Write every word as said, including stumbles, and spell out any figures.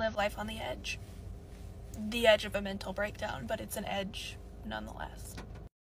live life on the edge. The edge of a mental breakdown, but it's an edge nonetheless.